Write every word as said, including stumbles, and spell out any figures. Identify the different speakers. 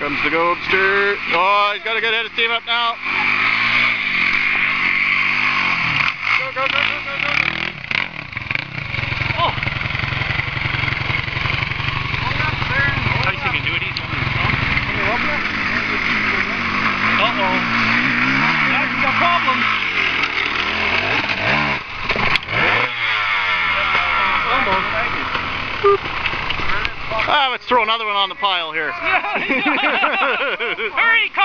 Speaker 1: comes the Goldster. Oh, he's got a good head of steam up now. Go, go, go, go, go, go. Oh!
Speaker 2: How do you think you can do it easy on your phone?
Speaker 1: Uh-oh.
Speaker 2: Yeah, you got problems.
Speaker 1: Ah, let's throw another one on the pile here.
Speaker 2: Hurry,